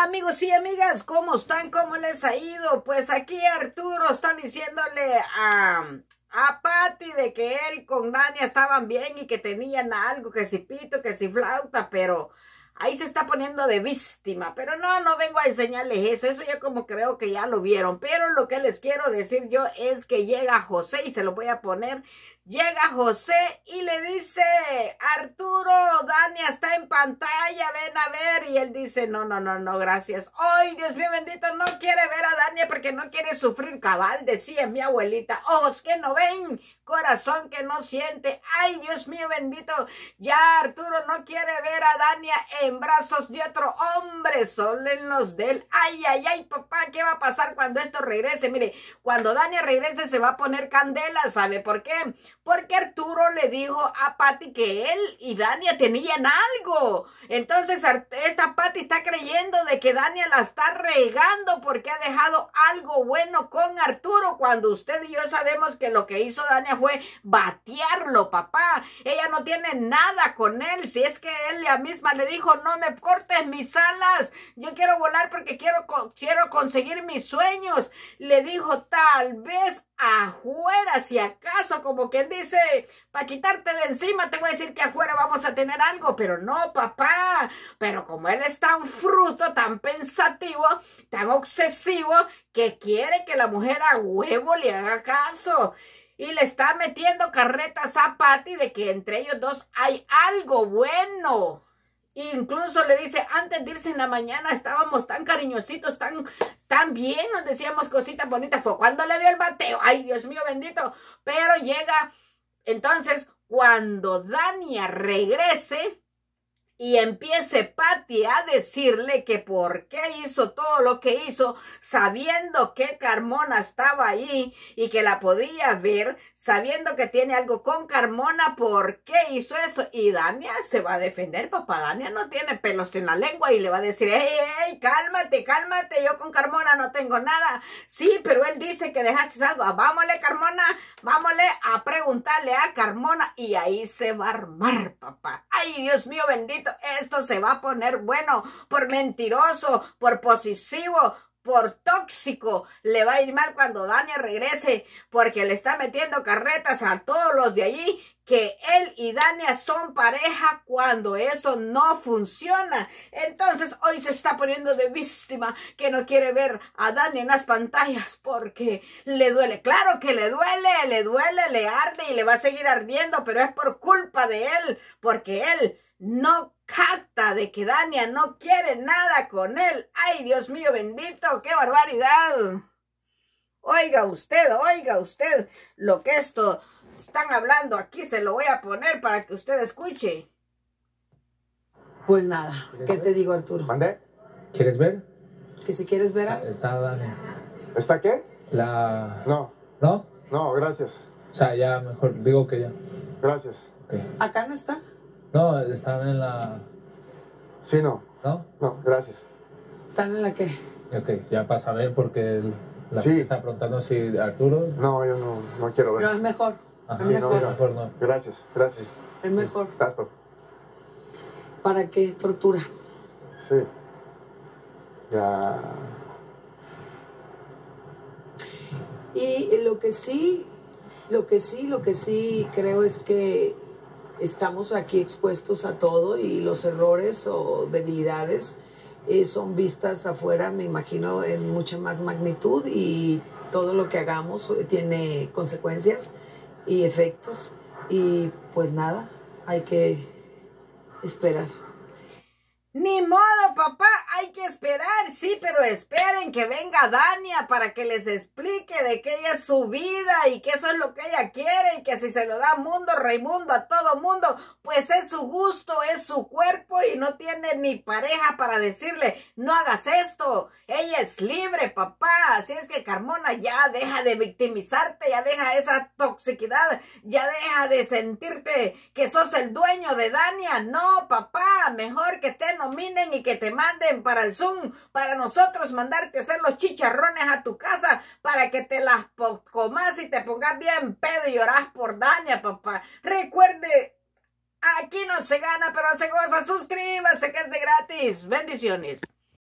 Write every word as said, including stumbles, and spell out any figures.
Amigos y amigas, ¿cómo están? ¿Cómo les ha ido? Pues aquí Arturo está diciéndole a, a Pati de que él con Dania estaban bien y que tenían algo, que si pito, que si flauta, pero ahí se está poniendo de víctima. Pero no, no vengo a enseñarles eso, eso yo como creo que ya lo vieron. Pero lo que les quiero decir yo es que llega José, y se lo voy a poner. Llega José y le dice, Arturo, Dania está en pantalla, ven a ver. Y él dice, no, no, no, no, gracias. Ay, Dios mío bendito, no quiere ver a Dania porque no quiere sufrir. Cabal, decía mi abuelita, ojos que no ven, corazón que no siente. Ay, Dios mío bendito, ya Arturo no quiere ver a Dania en brazos de otro hombre, solo en los de él. Ay, ay, ay, papá, ¿qué va a pasar cuando esto regrese? Mire, cuando Dania regrese se va a poner candela, ¿sabe por qué? Porque Arturo le dijo a Pati que él y Dania tenían algo. Entonces esta Pati está creyendo de que Dania la está regando porque ha dejado algo bueno con Arturo, cuando usted y yo sabemos que lo que hizo Dania fue batearlo, papá. Ella no tiene nada con él. Si es que él ella misma le dijo, no me cortes mis alas, yo quiero volar porque quiero, quiero conseguir mis sueños. Le dijo, tal vez afuera, si acaso, como quien dice, para quitarte de encima te voy a decir que afuera vamos a tener algo, pero no, papá. Pero como él es tan fruto, tan pensativo, tan obsesivo, que quiere que la mujer a huevo le haga caso. Y le está metiendo carretas a Pati de que entre ellos dos hay algo bueno. Incluso le dice, antes de irse en la mañana estábamos tan cariñositos, tan, tan bien, nos decíamos cositas bonitas. Fue cuando le dio el bateo. Ay, Dios mío bendito. Pero llega, entonces, cuando Dania regrese y empiece Pati a decirle que por qué hizo todo lo que hizo, sabiendo que Carmona estaba ahí y que la podía ver, sabiendo que tiene algo con Carmona, ¿por qué hizo eso? Y Dania se va a defender, papá. Dania no tiene pelos en la lengua y le va a decir, hey, hey, cálmate, cálmate, yo con Carmona no tengo nada. Sí, pero él dice que dejaste algo. Vámonos, Carmona, vámonos a preguntarle a Carmona, y ahí se va a armar, papá. Ay, Dios mío bendito. Esto se va a poner bueno, por mentiroso, por posesivo, por tóxico. Le va a ir mal cuando Dania regrese, porque le está metiendo carretas a todos los de allí, que él y Dania son pareja, cuando eso no funciona. Entonces hoy se está poniendo de víctima, que no quiere ver a Dania en las pantallas porque le duele. Claro que le duele, le duele, le arde y le va a seguir ardiendo, pero es por culpa de él, porque él no capta de que Dania no quiere nada con él. Ay, Dios mío bendito, qué barbaridad. Oiga usted, oiga usted lo que esto están hablando aquí, se lo voy a poner para que usted escuche. Pues nada, ¿qué ver? Te digo, Arturo? ¿Mande? ¿Quieres ver? Que si quieres ver a... Está Dania. ¿Está qué? La... No. ¿No? No, gracias. O sea, ya mejor, digo que ya. Gracias. Okay. ¿Acá no está? No, están en la... Sí, no. ¿No? No, gracias. ¿Están en la qué? Ok, ya para saber, porque la sí. gente está preguntando si Arturo... No, yo no, no quiero ver. No, es mejor. Ajá, es sí, mejor. No, mejor no. Gracias, gracias. Es mejor. Gracias, papá. ¿Para qué tortura? Sí. Ya... Y lo que sí, lo que sí, lo que sí creo es que estamos aquí expuestos a todo, y los errores o debilidades eh, son vistas afuera, me imagino, en mucha más magnitud, y todo lo que hagamos tiene consecuencias y efectos, y pues nada, hay que esperar. Ni modo, papá, hay que esperar, sí, pero esperen que venga Dania para que les explique de que ella es su vida y que eso es lo que ella quiere, y que si se lo da Mundo Raimundo a todo mundo, pues es su gusto, es su cuerpo, y no tiene ni pareja para decirle, no hagas esto. Ella es libre, papá. Así es que, Carmona, ya deja de victimizarte, ya deja esa toxicidad, ya deja de sentirte que sos el dueño de Dania. No, papá, mejor que te nominen y que te manden para el Zoom, para nosotros mandarte a hacer los chicharrones a tu casa, para que te las comas y te pongas bien pedo y lloras por Dania, papá. Recuerde, aquí no se gana, pero se goza. Suscríbase, que es de gratis. Bendiciones.